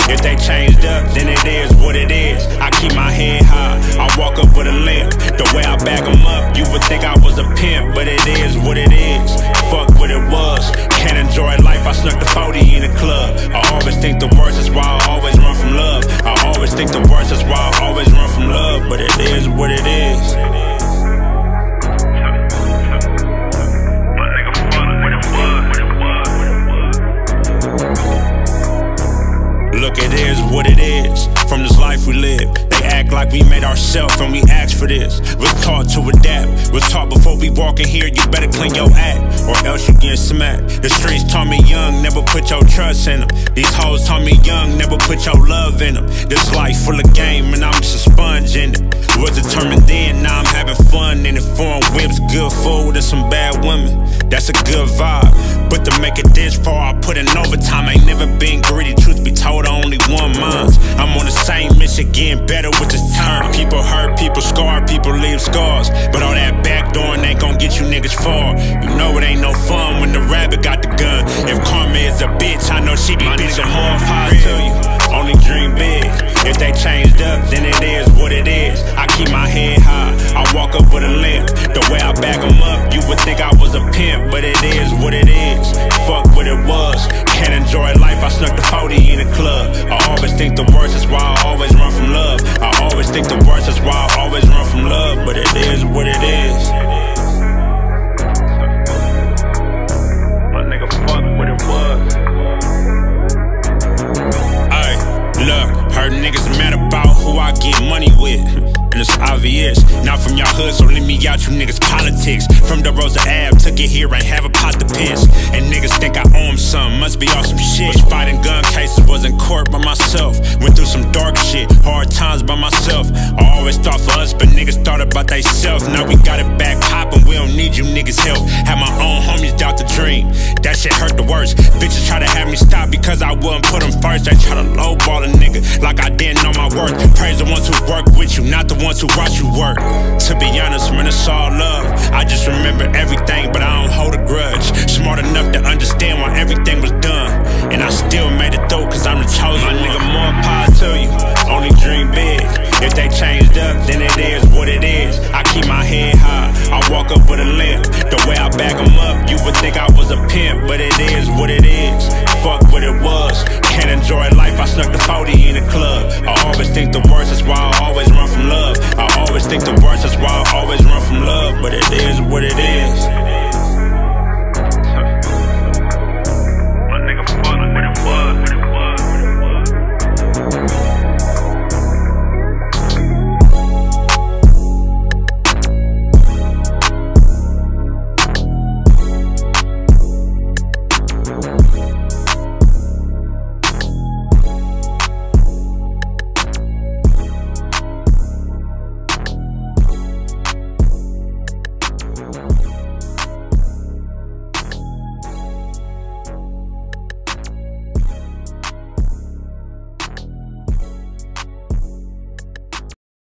If they changed up, then it is what it is. I keep my head high, I walk up with a limp. The way I back them up, you would think I was a pimp, but it is what it is. Fuck what it was. Can't enjoy life, I snuck the 40 in the club. I always think the worst is why I always run from love. I always think the worst is why I always run from love, but it is what it is. Look, it is what it is. From this life we live, they act like we made ourselves and we asked for this. We're taught to adapt. We're taught before we walk in here, you better clean your act, or else you get smacked. The streets taught me young, never put your trust in them. These hoes taught me young, never put your love in them. This life full of game and I'm just a sponge in it. Was determined then, now I'm having fun in it. Foreign whips, good food, and some bad women. That's a good vibe. But to make it this far, I put in overtime. Ain't never been greedy, truth be told, I only won mines. I'm on the same mission, getting better with this time. People hurt, people scar, people leave scars. But all that backdooring ain't gon' get you niggas far. You know it ain't no fun when the rabbit got the gun. If karma is a bitch, I know she be bitching hard high to you. Only dream big. If they changed up, then it is what it is. I keep my head high, I walk up with a limp. The way I back them up, you would think I was a pimp, but it is what it is. Fuck what it was. Can't enjoy life, I snuck the 40 in the club. I always think the worst is why I always run from love. I always think the worst is why I always run from love, but it is what it is. My nigga, fuck what it was. Ay, look, heard niggas mad about who I get money with. And it's obvious, not from y'all hood, so leave me out you niggas politics. From the Rosa Ave, took it here, ain't have a pot to piss. And niggas think I owe them something, must be off some shit. Was fighting gun cases, was in court by myself. Went through some dark shit, hard times by myself. I always thought for us, but niggas thought about they self. Now we got it back poppin', we don't need you niggas help. Had my own homies doubt the dream, that shit hurt the worst. Bitches try to have me stop because I wouldn't put them first. They try to lowball a nigga like I didn't know my worth. Praise the ones who work with you, not the ones who watch you work. To be honest, man, it's all love. I just remember everything, but I don't hold a grudge. Smart enough to understand why everything was done, and I still made it through cause I'm the chosen one. Nigga, more power to you, only dream big. If they changed up, then it is what it is. I keep my head high, I walk up with a limp. The way I back them up, you would think I was a pimp, but it is what it is. Fuck what it was. Can't enjoy life, I snuck the 40 in the club. I always think the worst